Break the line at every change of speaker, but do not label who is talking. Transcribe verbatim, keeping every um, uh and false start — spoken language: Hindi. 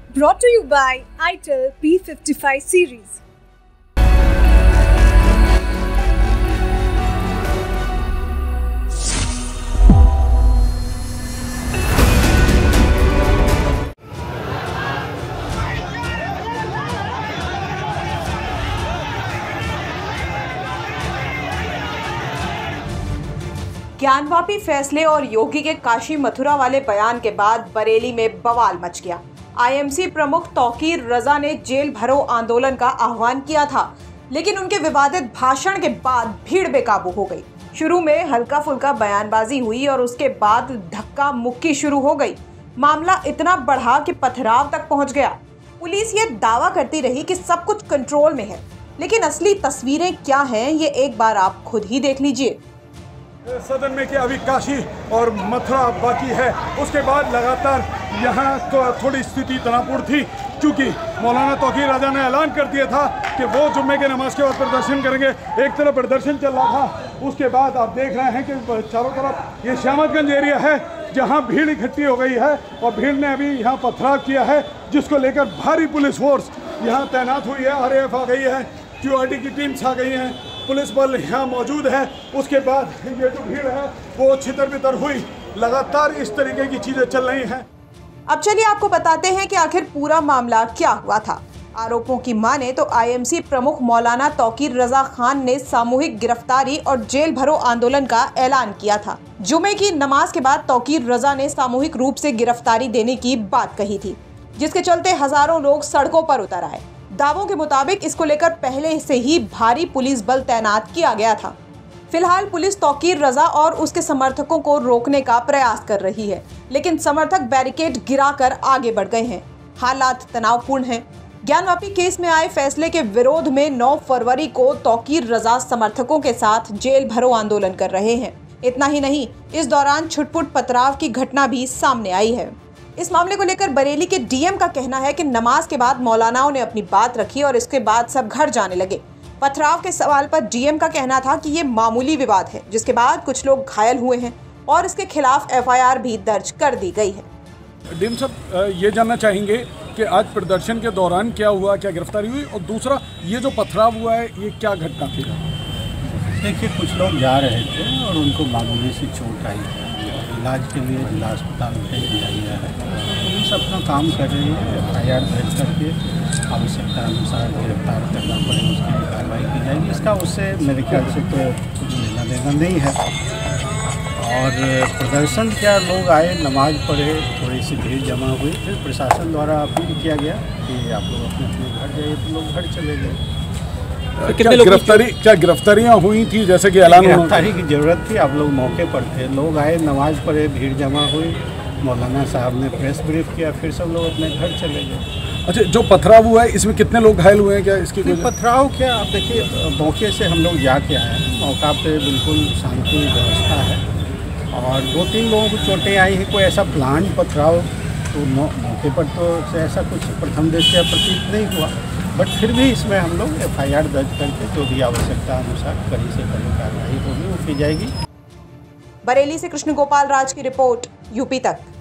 Brought to you by I T E L P fifty-five series.
Gyanvapi फैसले और योगी के काशी मथुरा वाले बयान के बाद बरेली में बवाल मच गया। आईएमसी प्रमुख तौकीर रजा ने जेल भरो आंदोलन का आह्वान किया था, लेकिन उनके विवादित भाषण के बाद भीड़ बेकाबू हो गई। शुरू में हल्का फुल्का बयानबाजी हुई और उसके बाद धक्का मुक्की शुरू हो गई। मामला इतना बढ़ा कि पथराव तक पहुंच गया। पुलिस ये दावा करती रही कि सब कुछ कंट्रोल में है, लेकिन असली तस्वीरें क्या हैं ये एक बार आप खुद ही देख लीजिए।
सदन में कि अभी काशी और मथुरा बाकी है, उसके बाद लगातार यहाँ तो थोड़ी स्थिति तनावपूर्ण थी, क्योंकि मौलाना तौकीर रजा ने ऐलान कर दिया था कि वो जुम्मे के नमाज के बाद प्रदर्शन करेंगे। एक तरफ प्रदर्शन चल रहा था, उसके बाद आप देख रहे हैं कि चारों तरफ ये श्यामतगंज एरिया है जहाँ भीड़ इकट्ठी हो गई है और भीड़ ने अभी यहाँ पथराव किया है, जिसको लेकर भारी पुलिस फोर्स यहाँ तैनात हुई है। आर ए एफ आ गई है, क्यू आर टी की टीम्स आ गई हैं, पुलिस बल यहाँ मौजूद है। उसके बाद ये जो भीड़ है वो छितर बितर हुई। लगातार इस तरीके की चीजें चल रही हैं।
अब चलिए आपको बताते हैं कि आखिर पूरा मामला क्या हुआ था। आरोपों की माने तो आईएमसी प्रमुख मौलाना तौकीर रजा खान ने सामूहिक गिरफ्तारी और जेल भरो आंदोलन का ऐलान किया था। जुमे की नमाज के बाद तौकीर रजा ने सामूहिक रूप से गिरफ्तारी देने की बात कही थी, जिसके चलते हजारों लोग सड़कों पर उतर आए। दावों के मुताबिक इसको लेकर पहले से ही भारी पुलिस बल तैनात किया गया था। फिलहाल पुलिस तौकीर रजा और उसके समर्थकों को रोकने का प्रयास कर रही है, लेकिन समर्थक बैरिकेड गिराकर आगे बढ़ गए हैं। हालात तनावपूर्ण हैं। ज्ञानवापी केस में आए फैसले के विरोध में नौ फरवरी को तौकीर रजा समर्थकों के साथ जेल भरो आंदोलन कर रहे हैं। इतना ही नहीं, इस दौरान छुटपुट पथराव की घटना भी सामने आई है। इस मामले को लेकर बरेली के डीएम का कहना है कि नमाज के बाद मौलानाओं ने अपनी बात रखी और इसके बाद सब घर जाने लगे। पथराव के सवाल पर डीएम का कहना था कि ये मामूली विवाद है, जिसके बाद कुछ लोग घायल हुए हैं और इसके खिलाफ एफ आई आर भी दर्ज कर दी गई है।
डीएम साहब ये जानना चाहेंगे कि आज प्रदर्शन के दौरान क्या हुआ, क्या गिरफ्तारी हुई, और दूसरा ये जो पथराव हुआ है ये क्या घटना थी?
देखिए, कुछ लोग जा रहे थे और उनको मामूली सी चोट आई है। इलाज के लिए जिला अस्पताल भेज दिया गया है। पुलिस अपना काम कर रही है। एफ आई आर दर्ज करके आवश्यकता अनुसार गिरफ्तार करना पड़े, उसकी भी कार्रवाई की जाएगी। इसका उससे मेरे ख्याल से तो कुछ लेना देना नहीं है। और प्रदर्शन क्या, लोग आए, नमाज पढ़े, थोड़ी सी भीड़ जमा हुई, फिर प्रशासन द्वारा अपील किया गया कि आप लोग अपने अपने घर जाइए, तो लोग घर चले गए।
क्या गिरफ्तारी क्या गिरफ्तारियाँ हुई थी, जैसे कि ऐलान?
गिरफ्तारी की जरूरत थी, आप लोग मौके पर थे। लोग आए, नमाज पढ़े, भीड़ जमा हुई, मौलाना साहब ने प्रेस ब्रीफ किया, फिर सब लोग अपने घर चले गए।
अच्छा, जो पथराव हुआ है इसमें कितने लोग घायल हुए हैं, क्या इसकी कोई?
पथराव क्या, आप देखिए, मौके से हम लोग जाके आए हैं। मौका पे बिल्कुल शांति व्यवस्था है और दो तीन लोगों को चोटें आई हैं। कोई ऐसा प्लान पथराव तो मौके पर तो ऐसा कुछ प्रथम दृष्टया प्रतीत नहीं हुआ, बट फिर भी इसमें हम लोग एफ आई आर दर्ज करके जो भी आवश्यकता अनुसार कड़ी से कड़ी कार्रवाई होगी वो की जाएगी।
बरेली से कृष्ण गोपाल राज की रिपोर्ट, यूपी तक।